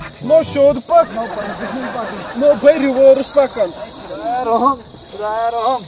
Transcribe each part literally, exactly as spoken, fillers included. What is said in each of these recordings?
نو شود پک نو بھائی ریورس پکان رحم رحم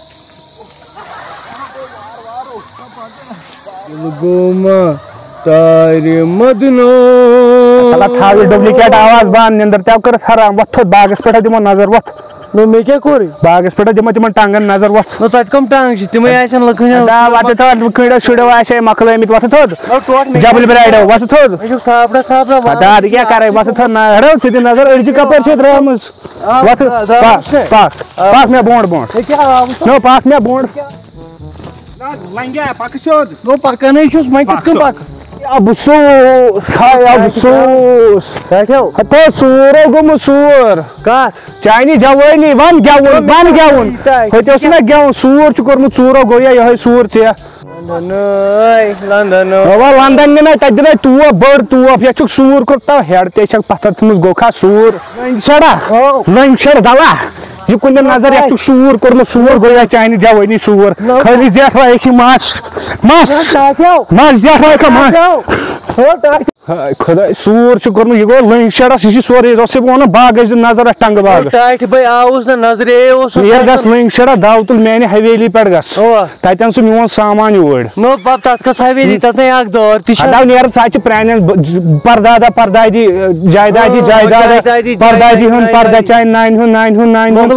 گوما تارِ مدنو تھاوی ڈپلکیٹ آواز بان نندر تہ کر حرام وتھ باغس پہ دمو نظر وتھ نو مے کیا کور باغس پہ دمو تمن ٹانگن نظر وتھ نو تت کم ٹانگ چھ تمے آسن لکھن دا وتھ تھوڑ کھڑو شڑو آسے مکلمت وتھ تھوڑ جبل برایڈو وتھ تھوڑ صابڑا صابڑا داد کیا کرے وتھ تھوڑ نڑو سی نظر اڑج کپر چھ درامس وتھ پاک پاک پاک میں بونڈ بونڈ نو پاک میں بونڈ لنگیا پک شود نو پکنے چھس میں کت کم پک افسوس ہائے افسوس ہتو سورو گم سور کت چانی جوانی ون گیون ون گیون ہتوس نا گیون سور چھ کورمت ژورو گو یہ سور ژے لندن لندن نی تتہ دے توپ بڑ توپ یہ سور کور تو ہیڈ تے پتھر تھمس گوکھا سور شڑا لنگ شڑ دوا یہ کن نظر یہ سور کورمت سور گو یہ چانہ جوانی سور خالی زیٹھ وائے مس مس مس زیٹھ وائے مس خدا سور کورمت یہ گو لنگ شڑس یہ سورے روس ون باغ نظر ٹنگ باغ ٹاٹ بھائی آوس نا نظر نیر گس لنگ شڑا دو تل میانہ حویلی پہ گس تتن سہ میون سامان یور نو پتہ تت کس حویلی تت اک دور تہ دو نیر سہ پران پردادا پردادی جائیدادی جائیداد پردادی ہند پردہ چان نان ہند نان ہند نان ہند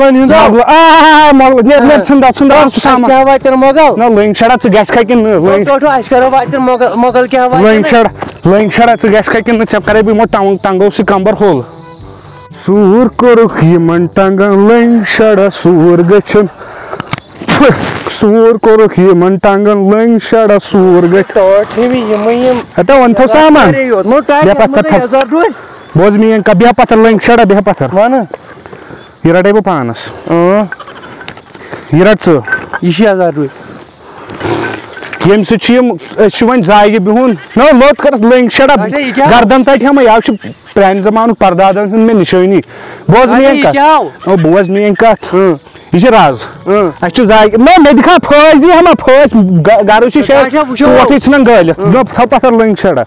سامان کیا واتن مغل نو لنگ شڑا ثہ گژھِ کھن اس کرو واتن مغل مغل کیا لنگ شڑا لنگ شڑا ثہ گژھِ کھن ژےٚ کرے بہٕ یِمو ٹنگ ٹنگو سۭتۍ کمبر ہوٚل سور کورُکھ یِمن ٹنگن لنگ شڑا سور گژھن سور کورُکھ یِمن ٹنگن لنگ شڑا سور گژھن ہتا ون تھو سامان بوز میٲنۍ کتھ بیٚہہ پتھر لنگ شڑا بیٚہہ پتھر یہ رٹے بہٕ پانس یہ رٹ ژٕ یہ شیٚے ہزار رۄپیہِ یم سۭتۍ چھِ وۄنۍ زایہِ بِہُن نو لوٚت کر لنگ شڑا گردن تتہِ ہٮ۪مے یہِ چھُ پرانہِ زمانُک پردادن ہُنٛد مےٚ نِشٲنی بوز میٲنۍ کتھ بوز میٲنۍ کتھ یہ چھِ راز اسہِ چھُ زایہِ نہ مےٚ دِکھا پھٲسۍ دی ہما پھٲسۍ گرٕ چھِ ٹوٹھٕے ژھٕنان گٲلِتھ نو تھو پتھر لنگ شڑا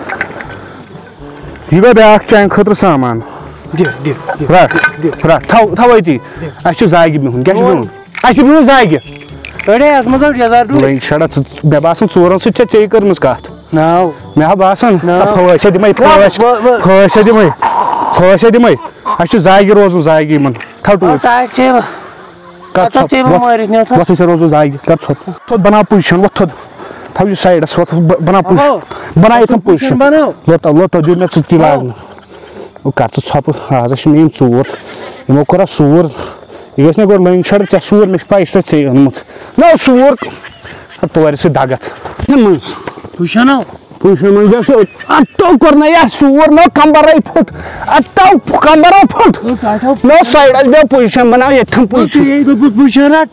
یہ گوٚو بیٛاکھ چانہِ خٲطرٕ سامان رٹ رٹ تھو تھو أتی اسہِ چھُ زاگہِ بِہُن کیٛاہ چھُ بِہُن اسہِ چھُ بِہُن زاگہِ لنگ شڑا مےٚ باسان ژورن سۭتۍ چھےٚ ژےٚ کٔرمٕژ کتھ مےٚ ہا باسان پھٲسۍ دِمے پھٲسۍ پھٲسۍ دِمے پھٲسۍ دِمے اسہِ چھُ زاگہِ روزُن زاگہِ یِمن تھو ٹوٗپۍ وۄتھ أسۍ روزو زاگہِ کر ژھۄپ تھوٚد بناو پُزِشن وۄتھ تھوٚد تھو یہِ سایڈس وۄتھ بناو پُزِشن بناو ییٚتھن پُزِشن لوٚت لوٚت دِیِو مےٚ ژٕ تہِ لاگنہٕ کر ژٕ ژھۄپہٕ آز چھِ مےٚ یِم ژوٗر یِمو کوٚر اَتھ سوٗر یہ گژھِ نہٕ گۄڈٕ لنگ شڑ ژےٚ سوٗر مےٚ چھِ پاے یہِ چھُ ژےٚ اوٚنمُت نو سوٗر تورِ سۭتۍ دگتھ منٛز پُزِشن پُزِشن منٛز گژھِ اتو کوٚر نہ یتھ سوٗر نو کمبرے پھُٹ اتو کمبرو پھُٹ نو سایڈس بیٚہہ پُزِشن بناو ییٚتھن پُزِشن پُزِشن رٹ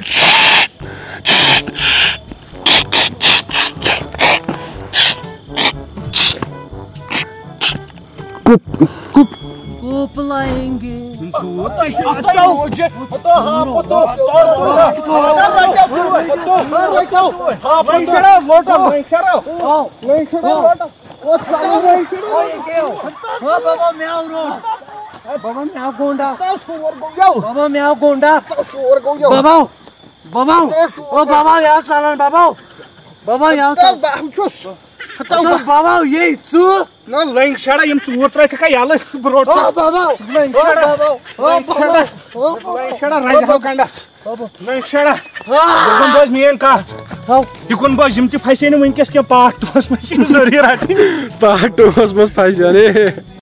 کوپ لائیں گے بابا میاو گونڈا بابا میاو گونڈا بابا بابا او بابا یاد چلان بابا بابا یاد بابا یہ ژٕ نو لنگ شڑا یم ژوٗر ترٲیتھکھا یلہٕ برٛونٛٹھ بابا لنگ شڑا رنجہِ ہو گنڈس لنگ شڑا یِکُن بوز میٲنۍ کتھ یِکُن بوز یِم تہِ پھسے نہٕ وٕنکیٚس کینٛہہ پارٹ ٹوٗہس منٛز چھِ ضروٗری رٹٕنۍ پارٹ ٹوٗہس منٛز پھسن